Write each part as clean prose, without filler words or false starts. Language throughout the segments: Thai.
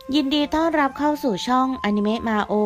ยินดีต้อนรับเข้าสู่ช่องอนิเมะมาโอ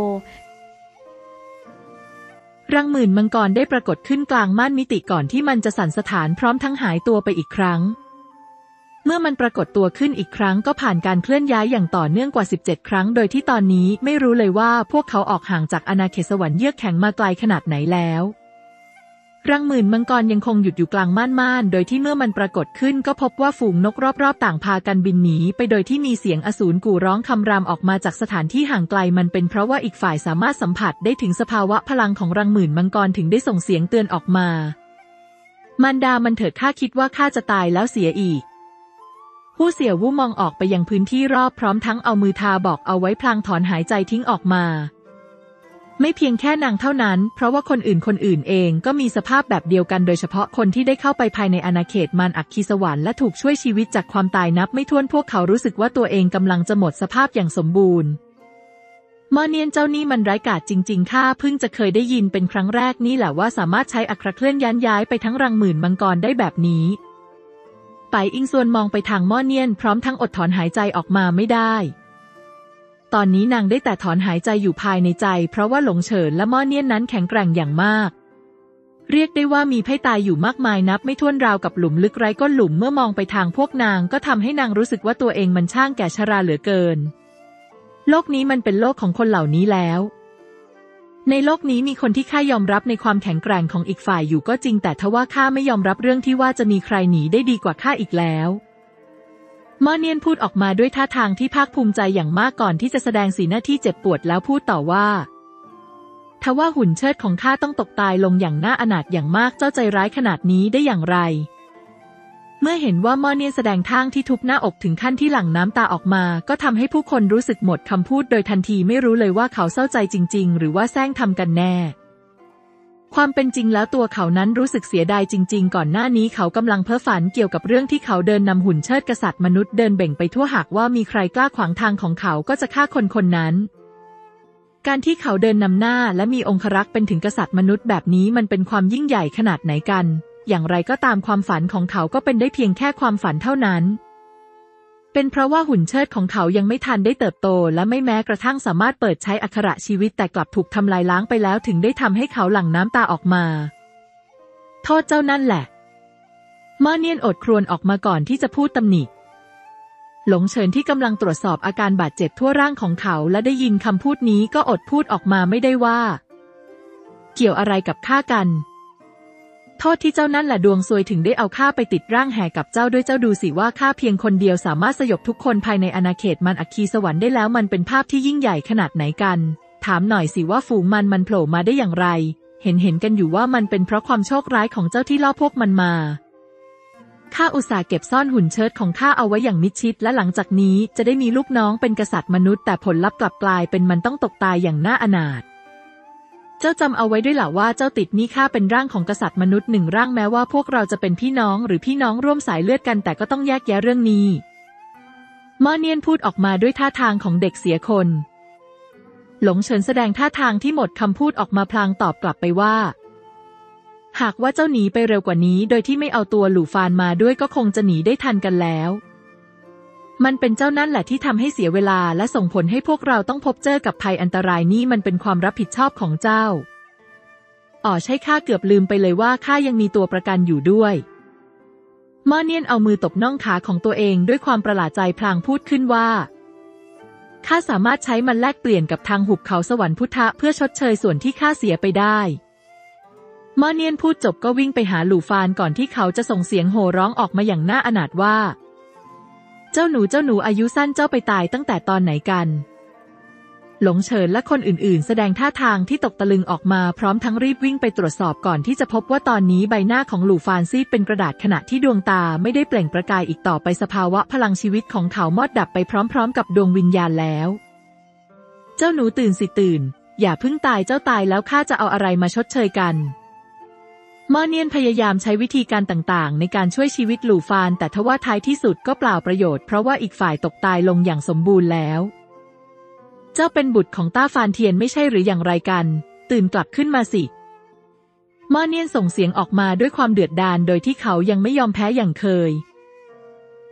รังหมื่นมังกรได้ปรากฏขึ้นกลางม่านมิติก่อนที่มันจะสั่นสะท้านพร้อมทั้งหายตัวไปอีกครั้งเมื่อมันปรากฏตัวขึ้นอีกครั้งก็ผ่านการเคลื่อนย้ายอย่างต่อเนื่องกว่า17ครั้งโดยที่ตอนนี้ไม่รู้เลยว่าพวกเขาออกห่างจากอาณาเขตสวรรค์เยือกแข็งมาไกลขนาดไหนแล้วรังหมื่นมังกรยังคงหยุดอยู่กลางม่านโดยที่เมื่อมันปรากฏขึ้นก็พบว่าฝูงนกรอบๆต่างพากันบินหนีไปโดยที่มีเสียงอสูรกู่ร้องคำรามออกมาจากสถานที่ห่างไกลมันเป็นเพราะว่าอีกฝ่ายสามารถสัมผัสได้ถึงสภาวะพลังของรังหมื่นมังกรถึงได้ส่งเสียงเตือนออกมามารดามันเถิดข้าคิดว่าข้าจะตายแล้วเสียอีกผู้เสี่ยววู่มองออกไปยังพื้นที่รอบพร้อมทั้งเอามือทาบอกเอาไว้พลางถอนหายใจทิ้งออกมาไม่เพียงแค่นางเท่านั้นเพราะว่าคนอื่นเองก็มีสภาพแบบเดียวกันโดยเฉพาะคนที่ได้เข้าไปภายในอาณาเขตมารอัคคีสวรรค์และถูกช่วยชีวิตจากความตายนับไม่ถ้วนพวกเขารู้สึกว่าตัวเองกำลังจะหมดสภาพอย่างสมบูรณ์มอเนียนเจ้านี่มันร้ายกาจจริงๆข้าเพิ่งจะเคยได้ยินเป็นครั้งแรกนี่แหละว่าสามารถใช้อัครเคลื่อนย้ายไปทั้งรังหมื่นมังกรได้แบบนี้ไปอิงซวนมองไปทางมอเนียนพร้อมทั้งอดถอนหายใจออกมาไม่ได้ตอนนี้นางได้แต่ถอนหายใจอยู่ภายในใจเพราะว่าหลงเฉินและม่อเนียนนั้นแข็งแกร่งอย่างมากเรียกได้ว่ามีไพ่ตายอยู่มากมายนับไม่ถ้วนราวกับหลุมลึกไร้ก้นหลุมเมื่อมองไปทางพวกนางก็ทำให้นางรู้สึกว่าตัวเองมันช่างแก่ชราเหลือเกินโลกนี้มันเป็นโลกของคนเหล่านี้แล้วในโลกนี้มีคนที่ข้ายอมรับในความแข็งแกร่งของอีกฝ่ายอยู่ก็จริงแต่ทว่าข้าไม่ยอมรับเรื่องที่ว่าจะมีใครหนีได้ดีกว่าข้าอีกแล้วมอเนียนพูดออกมาด้วยท่าทางที่ภาคภูมิใจอย่างมากก่อนที่จะแสดงสีหน้าที่เจ็บปวดแล้วพูดต่อว่าทว่าหุ่นเชิดของข้าต้องตกตายลงอย่างน่าอนาถอย่างมากเจ้าใจร้ายขนาดนี้ได้อย่างไรเมื่อเห็นว่ามอเนียนแสดงท่าที่ทุบหน้าอกถึงขั้นที่หลั่งน้ำตาออกมาก็ทำให้ผู้คนรู้สึกหมดคำพูดโดยทันทีไม่รู้เลยว่าเขาเศร้าใจจริงๆหรือว่าแซงทำกันแน่ความเป็นจริงแล้วตัวเขานั้นรู้สึกเสียดายจริงๆก่อนหน้านี้เขากำลังเพ้อฝันเกี่ยวกับเรื่องที่เขาเดินนำหุ่นเชิดกษัตริย์มนุษย์เดินเบ่งไปทั่วหากว่ามีใครกล้าขวางทางของเขาก็จะฆ่าคนคนนั้นการที่เขาเดินนำหน้าและมีองครักษ์เป็นถึงกษัตริย์มนุษย์แบบนี้มันเป็นความยิ่งใหญ่ขนาดไหนกันอย่างไรก็ตามความฝันของเขาก็เป็นได้เพียงแค่ความฝันเท่านั้นเป็นเพราะว่าหุ่นเชิดของเขายังไม่ทันได้เติบโตและไม่แม้กระทั่งสามารถเปิดใช้อักขระชีวิตแต่กลับถูกทำลายล้างไปแล้วถึงได้ทำให้เขาหลั่งน้ำตาออกมาโทษเจ้านั่นแหละมอเนียนอดครวญออกมาก่อนที่จะพูดตำหนิหลงเฉินที่กำลังตรวจสอบอาการบาดเจ็บทั่วร่างของเขาและได้ยินคำพูดนี้ก็อดพูดออกมาไม่ได้ว่าเกี่ยวอะไรกับข้ากันโทษที่เจ้านั่นแหละดวงซวยถึงได้เอาข้าไปติดร่างแห่กับเจ้าด้วยเจ้าดูสิว่าข้าเพียงคนเดียวสามารถสยบทุกคนภายในอาณาเขตมันอัคคีสวรรค์ได้แล้วมันเป็นภาพที่ยิ่งใหญ่ขนาดไหนกันถามหน่อยสิว่าฝูงมันโผล่มาได้อย่างไรเห็นกันอยู่ว่ามันเป็นเพราะความโชคร้ายของเจ้าที่ล่อพวกมันมาข้าอุตส่าห์เก็บซ่อนหุ่นเชิดของข้าเอาไว้อย่างมิดชิดและหลังจากนี้จะได้มีลูกน้องเป็นกษัตริย์มนุษย์แต่ผลลัพธ์กลับกลายเป็นมันต้องตกตายอย่างน่าอนาถเจ้าจำเอาไว้ด้วยล่ะว่าเจ้าติดหนี้ข้าเป็นร่างของกษัตริย์มนุษย์หนึ่งร่างแม้ว่าพวกเราจะเป็นพี่น้องหรือพี่น้องร่วมสายเลือดกันแต่ก็ต้องแยกแยะเรื่องนี้มอเนียนพูดออกมาด้วยท่าทางของเด็กเสียคนหลงเฉินแสดงท่าทางที่หมดคำพูดออกมาพลางตอบกลับไปว่าหากว่าเจ้าหนีไปเร็วกว่านี้โดยที่ไม่เอาตัวหลู่ฟานมาด้วยก็คงจะหนีได้ทันกันแล้วมันเป็นเจ้านั่นแหละที่ทำให้เสียเวลาและส่งผลให้พวกเราต้องพบเจอกับภัยอันตรายนี่มันเป็นความรับผิดชอบของเจ้าใช่ข้าเกือบลืมไปเลยว่าข้ายังมีตัวประกันอยู่ด้วยมอเนียนเอามือตบน่องขาของตัวเองด้วยความประหลาดใจพลางพูดขึ้นว่าข้าสามารถใช้มันแลกเปลี่ยนกับทางหุบเขาสวรรค์พุทธะเพื่อชดเชยส่วนที่ข้าเสียไปได้มอเนียนพูดจบก็วิ่งไปหาหลู่ฟานก่อนที่เขาจะส่งเสียงโห่ร้องออกมาอย่างน่าอนาถว่าเจ้าหนูอายุสั้นเจ้าไปตายตั้งแต่ตอนไหนกันหลงเฉินและคนอื่นๆแสดงท่าทางที่ตกตะลึงออกมาพร้อมทั้งรีบวิ่งไปตรวจสอบก่อนที่จะพบว่าตอนนี้ใบหน้าของหลู่ฟานซีดเป็นกระดาษขณะที่ดวงตาไม่ได้เปล่งประกายอีกต่อไปสภาวะพลังชีวิตของเขามอดดับไปพร้อมๆกับดวงวิญญาณแล้วเจ้าหนูตื่นสิตื่นอย่าเพิ่งตายเจ้าตายแล้วข้าจะเอาอะไรมาชดเชยกันมอเนียนพยายามใช้วิธีการต่างๆในการช่วยชีวิตหลู่ฟานแต่ทว่าท้ายที่สุดก็เปล่าประโยชน์เพราะว่าอีกฝ่ายตกตายลงอย่างสมบูรณ์แล้วเจ้าเป็นบุตรของต้าฟานเทียนไม่ใช่หรืออย่างไรกันตื่นกลับขึ้นมาสิมอเนียนส่งเสียงออกมาด้วยความเดือดดาลโดยที่เขายังไม่ยอมแพ้อย่างเคย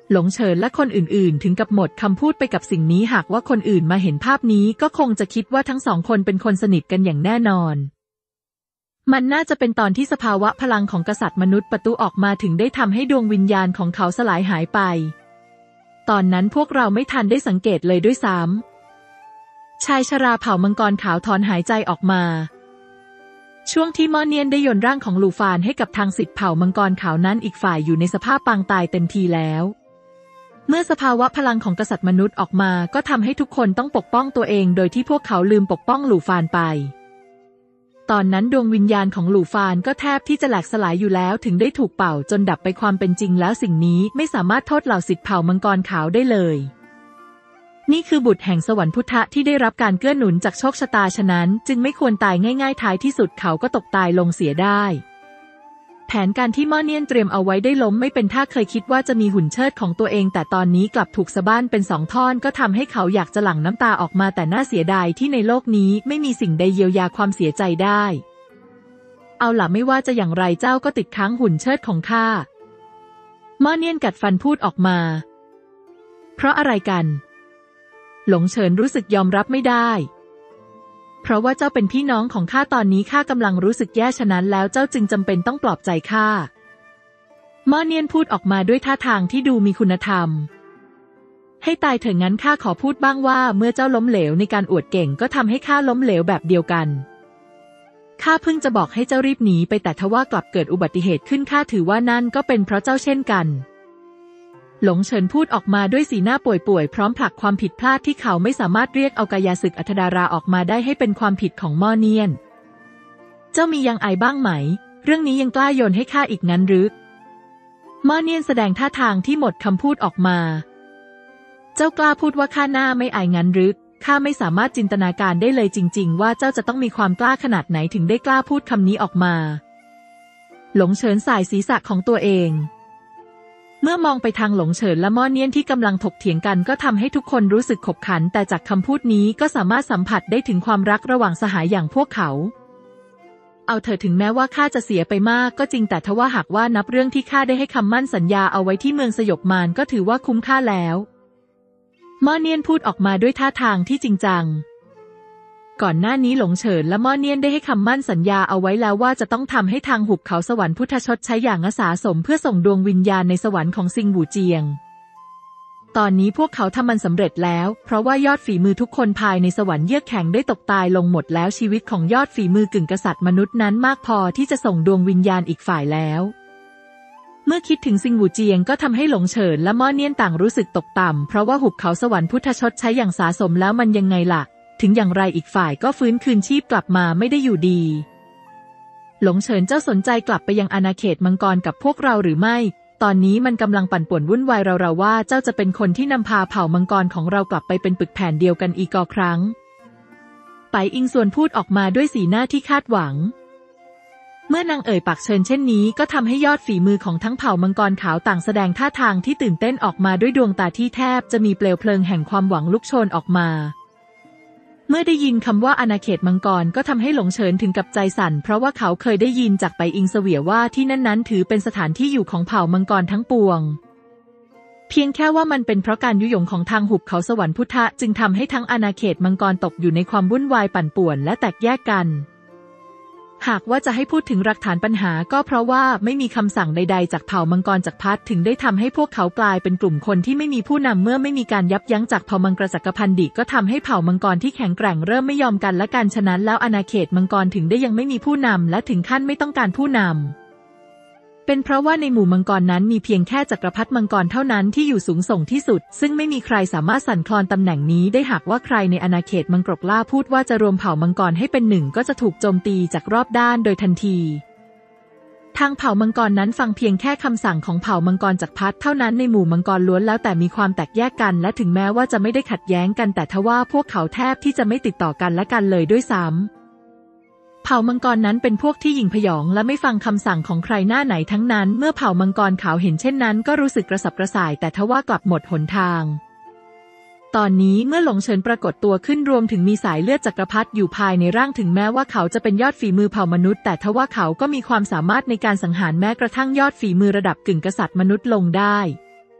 หลงเฉินและคนอื่นๆถึงกับหมดคำพูดไปกับสิ่งนี้หากว่าคนอื่นมาเห็นภาพนี้ก็คงจะคิดว่าทั้งสองคนเป็นคนสนิทกันอย่างแน่นอนมันน่าจะเป็นตอนที่สภาวะพลังของกษัตริย์มนุษย์ประตูออกมาถึงได้ทำให้ดวงวิญญาณของเขาสลายหายไปตอนนั้นพวกเราไม่ทันได้สังเกตเลยด้วยซ้ำชายชราเผ่ามังกรขาวถอนหายใจออกมาช่วงที่ม่อเนียนได้โยนร่างของหลู่ฟานให้กับทางสิทธิ์เผ่ามังกรขาวนั้นอีกฝ่ายอยู่ในสภาพปางตายเต็มทีแล้วเมื่อสภาวะพลังของกษัตริย์มนุษย์ออกมาก็ทำให้ทุกคนต้องปกป้องตัวเองโดยที่พวกเขาลืมปกป้องหลู่ฟานไปตอนนั้นดวงวิญญาณของหลู่ฟานก็แทบที่จะแหลกสลายอยู่แล้วถึงได้ถูกเป่าจนดับไปความเป็นจริงแล้วสิ่งนี้ไม่สามารถโทษเหล่าศิษย์เผ่ามังกรขาวได้เลยนี่คือบุตรแห่งสวรรค์พุทธะที่ได้รับการเกื้อหนุนจากโชคชะตาฉะนั้นจึงไม่ควรตายง่ายๆท้ายที่สุดเขาก็ตกตายลงเสียได้แผนการที่ม่อเนียนเตรียมเอาไว้ได้ล้มไม่เป็นท่าเคยคิดว่าจะมีหุ่นเชิดของตัวเองแต่ตอนนี้กลับถูกสะบ้านเป็น2 ท่อนก็ทำให้เขาอยากจะหลั่งน้ำตาออกมาแต่น่าเสียดายที่ในโลกนี้ไม่มีสิ่งใดเยียวยาความเสียใจได้เอาล่ะไม่ว่าจะอย่างไรเจ้าก็ติดค้างหุ่นเชิดของข้าม่อเนียนกัดฟันพูดออกมาเพราะอะไรกันหลงเฉินรู้สึกยอมรับไม่ได้เพราะว่าเจ้าเป็นพี่น้องของข้าตอนนี้ข้ากำลังรู้สึกแย่ฉะนั้นแล้วเจ้าจึงจำเป็นต้องปลอบใจข้าม่อเนียนพูดออกมาด้วยท่าทางที่ดูมีคุณธรรมให้ตายเถอะงั้นข้าขอพูดบ้างว่าเมื่อเจ้าล้มเหลวในการอวดเก่งก็ทำให้ข้าล้มเหลวแบบเดียวกันข้าเพิ่งจะบอกให้เจ้ารีบหนีไปแต่ทว่ากลับเกิดอุบัติเหตุขึ้นข้าถือว่านั่นก็เป็นเพราะเจ้าเช่นกันหลงเฉินพูดออกมาด้วยสีหน้าป่วยๆพร้อมผลักความผิดพลาดที่เขาไม่สามารถเรียกเอากายาศึกอัธดาราออกมาได้ให้เป็นความผิดของม่อเนียนเจ้ามียังอายบ้างไหมเรื่องนี้ยังกล้าโยนให้ข้าอีกงั้นหรือม่อเนียนแสดงท่าทางที่หมดคำพูดออกมาเจ้ากล้าพูดว่าข้าหน้าไม่อายงั้นหรือข้าไม่สามารถจินตนาการได้เลยจริงๆว่าเจ้าจะต้องมีความกล้าขนาดไหนถึงได้กล้าพูดคำนี้ออกมาหลงเฉินสายศีรษะของตัวเองเมื่อมองไปทางหลงเฉินและม่อเนียนที่กำลังถกเถียงกันก็ทำให้ทุกคนรู้สึกขบขันแต่จากคำพูดนี้ก็สามารถสัมผัสได้ถึงความรักระหว่างสหายอย่างพวกเขาเอาเถอะถึงแม้ว่าข้าจะเสียไปมากก็จริงแต่ทว่าหากว่านับเรื่องที่ข้าได้ให้คำมั่นสัญญาเอาไว้ที่เมืองสยบมารก็ถือว่าคุ้มค่าแล้วม่อเนียนพูดออกมาด้วยท่าทางที่จริงจังก่อนหน้านี้หลงเฉินและม่อเนียนได้ให้คำมั่นสัญญาเอาไว้แล้วว่าจะต้องทำให้ทางหุบเขาสวรรค์พุทธชดใช้อย่างอาสาสมเพื่อส่งดวงวิญญาณในสวรรค์ของซิงหูเจียงตอนนี้พวกเขาทำมันสำเร็จแล้วเพราะว่ายอดฝีมือทุกคนภายในสวรรค์เยือกแข็งได้ตกตายลงหมดแล้วชีวิตของยอดฝีมือกึ่งกษัตริย์มนุษย์นั้นมากพอที่จะส่งดวงวิญญาณอีกฝ่ายแล้วเมื่อคิดถึงซิงหูเจียงก็ทำให้หลงเฉินและม่อเนียนต่างรู้สึกตกต่ำเพราะว่าหุบเขาสวรรค์พุทธชดใช้อย่างสาสมแล้วมันยังไงล่ะถึงอย่างไรอีกฝ่ายก็ฟื้นคืนชีพกลับมาไม่ได้อยู่ดีหลงเฉินเจ้าสนใจกลับไปยังอาณาเขตมังกรกับพวกเราหรือไม่ตอนนี้มันกำลังปั่นป่วนวุ่นวายเราว่าเจ้าจะเป็นคนที่นำพาเผ่ามังกรของเรากลับไปเป็นปึกแผ่นเดียวกันอีกครั้งไปอิงส่วนพูดออกมาด้วยสีหน้าที่คาดหวังเมื่อนางเอ่ยปากเชิญเช่นนี้ก็ทำให้ยอดฝีมือของทั้งเผ่ามังกรขาวต่างแสดงท่าทางที่ตื่นเต้นออกมาด้วยดวงตาที่แทบจะมีเปลวเพลิงแห่งความหวังลุกโชนออกมาเมื่อได้ยินคำว่าอาณาเขตมังกรก็ทำให้หลงเฉินถึงกับใจสั่นเพราะว่าเขาเคยได้ยินจากไปอิงเสวียว่าที่นั่นถือเป็นสถานที่อยู่ของเผ่ามังกรทั้งปวงเพียงแค่ว่ามันเป็นเพราะการยุยงของทางหุบเขาสวรรค์พุทธะจึงทำให้ทั้งอาณาเขตมังกรตกอยู่ในความวุ่นวายปั่นป่วนและแตกแยกกันหากว่าจะให้พูดถึงหลักฐานปัญหาก็เพราะว่าไม่มีคำสั่งใดๆจากเผ่ามังกรจักรพรรดิถึงได้ทำให้พวกเขากลายเป็นกลุ่มคนที่ไม่มีผู้นำเมื่อไม่มีการยับยั้งจากเผ่ามังกรจักรพันดิก็ทำให้เผ่ามังกรที่แข็งแกร่งเริ่มไม่ยอมกันและกันฉะนั้นแล้วอาณาเขตมังกรถึงได้ยังไม่มีผู้นำและถึงขั้นไม่ต้องการผู้นำเป็นเพราะว่าในหมู่มังกรนั้นมีเพียงแค่จักรพรรดิมังกรเท่านั้นที่อยู่สูงส่งที่สุดซึ่งไม่มีใครสามารถสั่นคลอนตำแหน่งนี้ได้หากว่าใครในอาณาเขตมังกรล่าพูดว่าจะรวมเผ่ามังกรให้เป็นหนึ่งก็จะถูกโจมตีจากรอบด้านโดยทันทีทางเผ่ามังกรนั้นฟังเพียงแค่คำสั่งของเผ่ามังกรจักรพรรดิเท่านั้นในหมู่มังกรล้วนแล้วแต่มีความแตกแยกกันและถึงแม้ว่าจะไม่ได้ขัดแย้งกันแต่ทว่าพวกเขาแทบที่จะไม่ติดต่อกันและกันเลยด้วยซ้ำเผ่ามังกรนั้นเป็นพวกที่หยิ่งพยองและไม่ฟังคำสั่งของใครหน้าไหนทั้งนั้นเมื่อเผ่ามังกรขาวเห็นเช่นนั้นก็รู้สึกกระสับกระส่ายแต่ทว่ากลับหมดหนทางตอนนี้เมื่อหลงเฉินปรากฏตัวขึ้นรวมถึงมีสายเลือดจักรพรรดิอยู่ภายในร่างถึงแม้ว่าเขาจะเป็นยอดฝีมือเผ่ามนุษย์แต่ทว่าเขาก็มีความสามารถในการสังหารแม้กระทั่งยอดฝีมือระดับกึ่งกษัตริย์มนุษย์ลงได้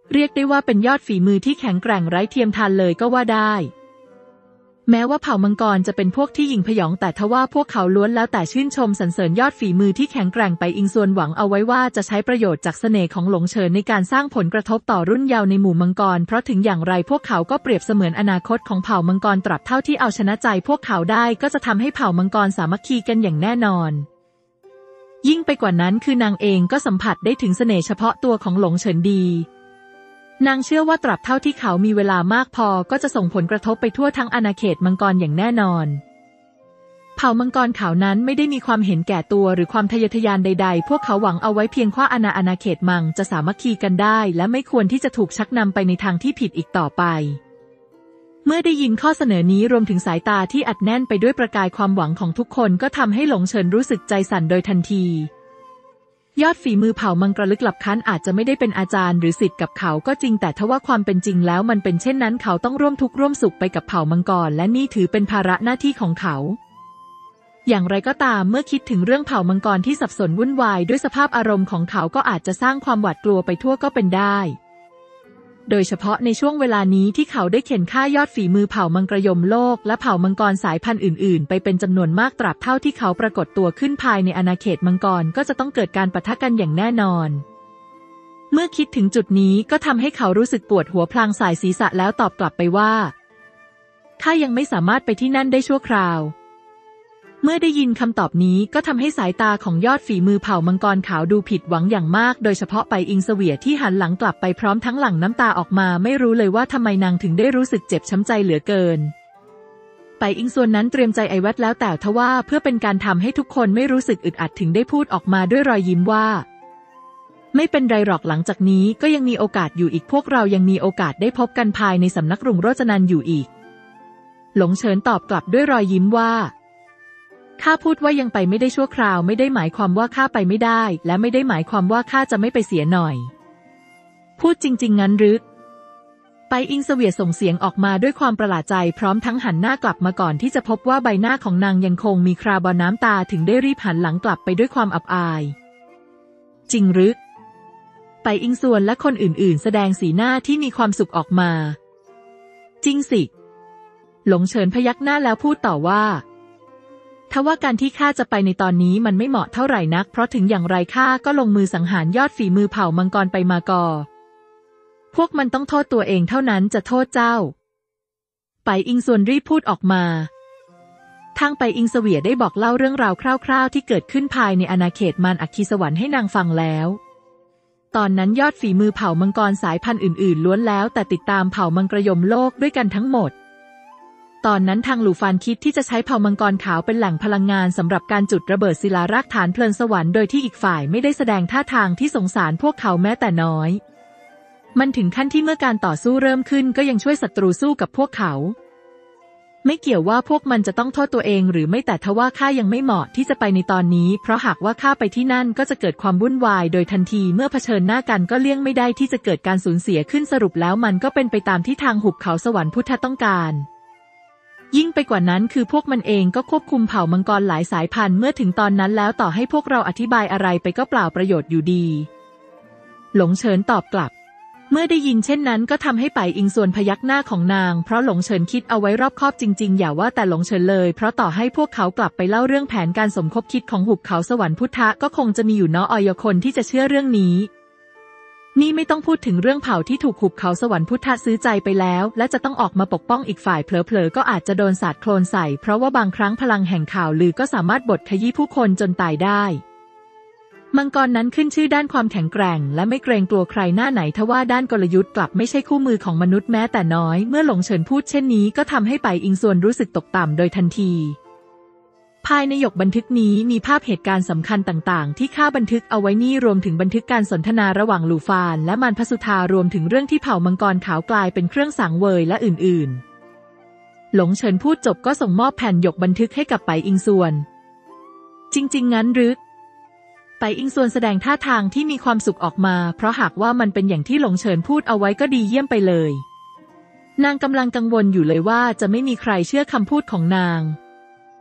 เรียกได้ว่าเป็นยอดฝีมือที่แข็งแกร่งไร้เทียมทานเลยก็ว่าได้แม้ว่าเผ่ามังกรจะเป็นพวกที่หยิ่งพยองแต่ทว่าพวกเขาล้วนแล้วแต่ชื่นชมสรรเสริญยอดฝีมือที่แข็งแกร่งไปอิงส่วนหวังเอาไว้ว่าจะใช้ประโยชน์จากเสน่ห์ของหลงเฉินในการสร้างผลกระทบต่อรุ่นเยาว์ในหมู่มังกรเพราะถึงอย่างไรพวกเขาก็เปรียบเสมือนอนาคตของเผ่ามังกรตราบเท่าที่เอาชนะใจพวกเขาได้ก็จะทำให้เผ่ามังกรสามัคคีกันอย่างแน่นอนยิ่งไปกว่านั้นคือนางเองก็สัมผัสได้ถึงเสน่ห์เฉพาะตัวของหลงเฉินดีนางเชื่อว่าตราบเท่าที่เขามีเวลามากพอก็จะส่งผลกระทบไปทั่วทั้งอาณาเขตมังกรอย่างแน่นอนเผ่ามังกรขาวนั้นไม่ได้มีความเห็นแก่ตัวหรือความทะเยอทะยานใดๆพวกเขาหวังเอาไว้เพียงว่าอาณาเขตมังจะสามัคคีกันได้และไม่ควรที่จะถูกชักนำไปในทางที่ผิดอีกต่อไปเมื่อได้ยินข้อเสนอนี้รวมถึงสายตาที่อัดแน่นไปด้วยประกายความหวังของทุกคนก็ทำให้หลงเฉินรู้สึกใจสั่นโดยทันทียอดฝีมือเผ่ามังกรลึกลับคั้นอาจจะไม่ได้เป็นอาจารย์หรือศิษย์กับเขาก็จริงแต่ทว่าความเป็นจริงแล้วมันเป็นเช่นนั้นเขาต้องร่วมทุกข์ร่วมสุขไปกับเผ่ามังกรและนี่ถือเป็นภาระหน้าที่ของเขาอย่างไรก็ตามเมื่อคิดถึงเรื่องเผ่ามังกรที่สับสนวุ่นวายด้วยสภาพอารมณ์ของเขาก็อาจจะสร้างความหวาดกลัวไปทั่วก็เป็นได้โดยเฉพาะในช่วงเวลานี้ที่เขาได้เข็นฆ่ายอดฝีมือเผ่ามังกรยมโลกและเผ่ามังกรสายพันธุ์อื่นๆไปเป็นจำนวนมากตราบเท่าที่เขาปรากฏตัวขึ้นภายในอาณาเขตมังกรก็จะต้องเกิดการปะทะกันอย่างแน่นอนเมื่อคิดถึงจุดนี้ก็ทำให้เขารู้สึกปวดหัวพลางสายศีรษะแล้วตอบกลับไปว่าข้ายังไม่สามารถไปที่นั่นได้ชั่วคราวเมื่อได้ยินคำตอบนี้ก็ทำให้สายตาของยอดฝีมือเผ่ามังกรขาวดูผิดหวังอย่างมากโดยเฉพาะไปอิงเสวียที่หันหลังกลับไปพร้อมทั้งหลั่งน้ำตาออกมาไม่รู้เลยว่าทำไมนางถึงได้รู้สึกเจ็บช้ำใจเหลือเกินไปอิงส่วนนั้นเตรียมใจไอแวดแล้วแต่ทว่าเพื่อเป็นการทำให้ทุกคนไม่รู้สึกอึดอัดถึงได้พูดออกมาด้วยรอยยิ้มว่าไม่เป็นไรหรอกหลังจากนี้ก็ยังมีโอกาสอยู่อีกพวกเรายังมีโอกาสได้พบกันภายในสำนักรุ่งโรจนันท์อยู่อีกหลงเฉินตอบกลับด้วยรอยยิ้มว่าข้าพูดว่ายังไปไม่ได้ชั่วคราวไม่ได้หมายความว่าข้าไปไม่ได้และไม่ได้หมายความว่าข้าจะไม่ไปเสียหน่อยพูดจริงๆงั้นหรือไปอิงเสวียส่งเสียงออกมาด้วยความประหลาดใจพร้อมทั้งหันหน้ากลับมาก่อนที่จะพบว่าใบหน้าของนางยังคงมีคราบน้ำตาถึงได้รีบหันหลังกลับไปด้วยความอับอายจริงหรือไปอิงส่วนและคนอื่นๆแสดงสีหน้าที่มีความสุขออกมาจริงสิหลงเฉินพยักหน้าแล้วพูดต่อว่าทว่าการที่ข้าจะไปในตอนนี้มันไม่เหมาะเท่าไหร่นักเพราะถึงอย่างไรข้าก็ลงมือสังหารยอดฝีมือเผ่ามังกรไปมากอพวกมันต้องโทษตัวเองเท่านั้นจะโทษเจ้าไปอิงส่วนรีบพูดออกมาทางไปอิงเสวียได้บอกเล่าเรื่องราวคร่าวๆที่เกิดขึ้นภายในอาณาเขตมารอัคคีสวรรค์ให้นางฟังแล้วตอนนั้นยอดฝีมือเผ่ามังกรสายพันธุ์อื่นๆล้วนแล้วแต่ติดตามเผ่ามังกรยมโลกด้วยกันทั้งหมดตอนนั้นทางหลู่ฟานคิดที่จะใช้เผ่ามังกรขาวเป็นแหล่งพลังงานสำหรับการจุดระเบิดศิลารากฐานเพลิงสวรรค์โดยที่อีกฝ่ายไม่ได้แสดงท่าทางที่สงสารพวกเขาแม้แต่น้อยมันถึงขั้นที่เมื่อการต่อสู้เริ่มขึ้นก็ยังช่วยศัตรูสู้กับพวกเขาไม่เกี่ยวว่าพวกมันจะต้องโทษตัวเองหรือไม่แต่ทว่าข้ายังไม่เหมาะที่จะไปในตอนนี้เพราะหากว่าข้าไปที่นั่นก็จะเกิดความวุ่นวายโดยทันทีเมื่อเผชิญหน้ากันก็เลี่ยงไม่ได้ที่จะเกิดการสูญเสียขึ้นสรุปแล้วมันก็เป็นไปตามที่ทางหุบเขาสวรรค์พุทธต้องการยิ่งไปกว่านั้นคือพวกมันเองก็ควบคุมเผ่ามังกรหลายสายพันธุ์เมื่อถึงตอนนั้นแล้วต่อให้พวกเราอธิบายอะไรไปก็เปล่าประโยชน์อยู่ดีหลงเฉินตอบกลับเมื่อได้ยินเช่นนั้นก็ทำให้ไปอิงส่วนพยักหน้าของนางเพราะหลงเฉินคิดเอาไว้รอบคอบจริงๆอย่าว่าแต่หลงเฉินเลยเพราะต่อให้พวกเขากลับไปเล่าเรื่องแผนการสมคบคิดของหุบเขาสวรรค์พุทธะก็คงจะมีอยู่น้อยคนที่จะเชื่อเรื่องนี้นี่ไม่ต้องพูดถึงเรื่องเผ่าที่ถูกหุบเขาสวรรค์พุทธะซื้อใจไปแล้วและจะต้องออกมาปกป้องอีกฝ่ายเผลอๆก็อาจจะโดนสาดโคลนใส่เพราะว่าบางครั้งพลังแห่งข่าวลือก็สามารถบดขยี้ผู้คนจนตายได้มังกรนั้นขึ้นชื่อด้านความแข็งแกร่งและไม่เกรงกลัวใครหน้าไหนทว่าด้านกลยุทธ์กลับไม่ใช่คู่มือของมนุษย์แม้แต่น้อยเมื่อหลงเฉินพูดเช่นนี้ก็ทำให้ไปอิงส่วนรู้สึกตกต่ำโดยทันทีภายในหยกบันทึกนี้มีภาพเหตุการณ์สำคัญต่างๆที่ข้าบันทึกเอาไว้นี่รวมถึงบันทึกการสนทนาระหว่างหลู่ฟานและมารพสุธารวมถึงเรื่องที่เผ่ามังกรขาวกลายเป็นเครื่องสังเวยและอื่นๆหลงเฉินพูดจบก็ส่งมอบแผ่นหยกบันทึกให้กับไปอิงส่วนจริงๆงั้นหรือไปอิงส่วนแสดงท่าทางที่มีความสุขออกมาเพราะหากว่ามันเป็นอย่างที่หลงเฉินพูดเอาไว้ก็ดีเยี่ยมไปเลยนางกำลังกังวลอยู่เลยว่าจะไม่มีใครเชื่อคำพูดของนาง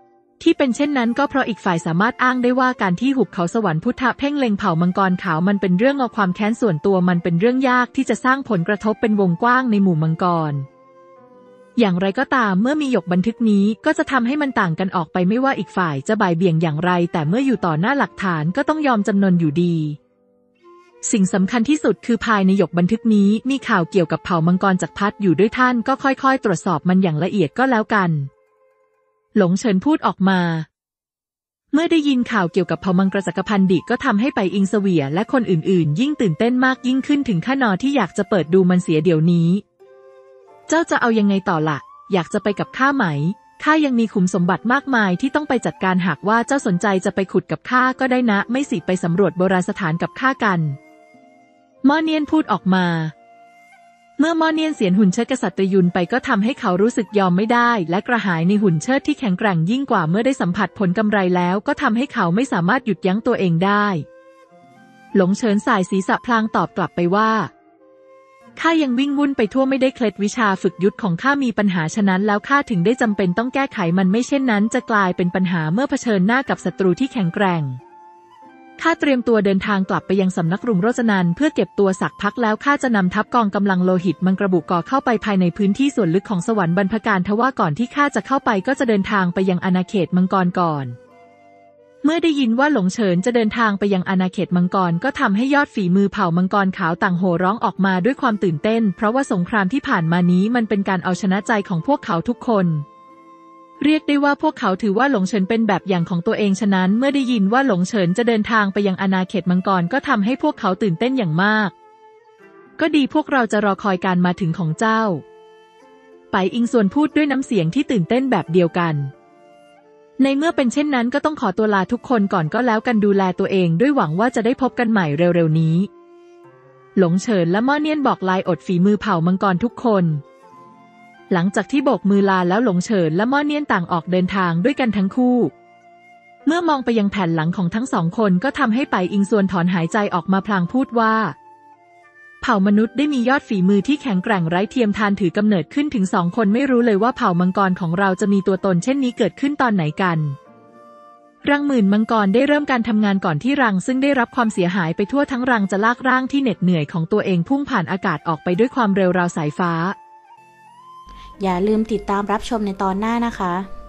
ที่เป็นเช่นนั้นก็เพราะอีกฝ่ายสามารถอ้างได้ว่าการที่หุบเขาสวรรค์พุทธะเพ่งเล็งเผ่ามังกรขาวมันเป็นเรื่องเอาความแค้นส่วนตัวมันเป็นเรื่องยากที่จะสร้างผลกระทบเป็นวงกว้างในหมู่มังกรอย่างไรก็ตามเมื่อมีหยกบันทึกนี้ก็จะทำให้มันต่างกันออกไปไม่ว่าอีกฝ่ายจะบ่ายเบี่ยงอย่างไรแต่เมื่ออยู่ต่อหน้าหลักฐานก็ต้องยอมจำนนอยู่ดีสิ่งสำคัญที่สุดคือภายในหยกบันทึกนี้มีข่าวเกี่ยวกับเผ่ามังกรจักรพรรดิอยู่ด้วยท่านก็ค่อยๆตรวจสอบมันอย่างละเอียดก็แล้วกันหลงเฉินพูดออกมาเมื่อได้ยินข่าวเกี่ยวกับเผ่ามังกรจักรพรรดิก็ทำให้ไปอิงเสวียและคนอื่นๆยิ่งตื่นเต้นมากยิ่งขึ้นถึงขั้นที่อยากจะเปิดดูมันเสียเดี๋ยวนี้เจ้าจะเอายังไงต่อล่ะอยากจะไปกับข้าไหมข้ายังมีขุมสมบัติมากมายที่ต้องไปจัดการหากว่าเจ้าสนใจจะไปขุดกับข้าก็ได้นะไม่สิไปสำรวจโบราณสถานกับข้ากันม่อเนียนพูดออกมาเมื่อม่อเนียนเสียนหุ่นเชิดกษัตริยุนไปก็ทำให้เขารู้สึกยอมไม่ได้และกระหายในหุ่นเชิดที่แข็งแกร่งยิ่งกว่าเมื่อได้สัมผัสผลกำไรแล้วก็ทำให้เขาไม่สามารถหยุดยั้งตัวเองได้หลงเฉินสายศีรษะพลางตอบกลับไปว่าข้ายังวิ่งวุ่นไปทั่วไม่ได้เคล็ดวิชาฝึกยุทธของข้ามีปัญหาฉะนั้นแล้วข้าถึงได้จำเป็นต้องแก้ไขมันไม่เช่นนั้นจะกลายเป็นปัญหาเมื่อเผชิญหน้ากับศัตรูที่แข็งแกร่งข้าเตรียมตัวเดินทางกลับไปยังสำนักรุงโรจนันเพื่อเก็บตัวสักพักแล้วข้าจะนำทัพกองกำลังโลหิตมังกรบุกก่อเข้าไปภายในพื้นที่ส่วนลึกของสวรรค์บรรพการทว่าก่อนที่ข้าจะเข้าไปก็จะเดินทางไปยังอาณาเขตมังกรก่อนเมื่อได้ยินว่าหลงเฉินจะเดินทางไปยังอาณาเขตมังกรก็ทำให้ยอดฝีมือเผ่ามังกรขาวต่างโห่ร้องออกมาด้วยความตื่นเต้นเพราะว่าสงครามที่ผ่านมานี้มันเป็นการเอาชนะใจของพวกเขาทุกคนเรียกได้ว่าพวกเขาถือว่าหลงเฉินเป็นแบบอย่างของตัวเองฉะนั้นเมื่อได้ยินว่าหลงเฉินจะเดินทางไปยังอาณาเขตมังกรก็ทำให้พวกเขาตื่นเต้นอย่างมากก็ดีพวกเราจะรอคอยการมาถึงของเจ้าไปอิงส่วนพูดด้วยน้ำเสียงที่ตื่นเต้นแบบเดียวกันในเมื่อเป็นเช่นนั้นก็ต้องขอตัวลาทุกคนก่อนก็แล้วกันดูแลตัวเองด้วยหวังว่าจะได้พบกันใหม่เร็วๆนี้หลงเฉินและม่อเนียนบอกลายอดฝีมือเผ่ามังกรทุกคนหลังจากที่โบกมือลาแล้วหลงเฉินและม่อเนียนต่างออกเดินทางด้วยกันทั้งคู่เมื่อมองไปยังแผ่นหลังของทั้งสองคนก็ทำให้ไปอิงส่วนถอนหายใจออกมาพลางพูดว่าเผ่ามนุษย์ได้มียอดฝีมือที่แข็งแกร่งไร้เทียมทานถือกำเนิดขึ้นถึง2 คนไม่รู้เลยว่าเผ่ามังกรของเราจะมีตัวตนเช่นนี้เกิดขึ้นตอนไหนกันรังหมื่นมังกรได้เริ่มการทำงานก่อนที่รังซึ่งได้รับความเสียหายไปทั่วทั้งรังจะลากร่างที่เหน็ดเหนื่อยของตัวเองพุ่งผ่านอากาศออกไปด้วยความเร็วราวสายฟ้าอย่าลืมติดตามรับชมในตอนหน้านะคะ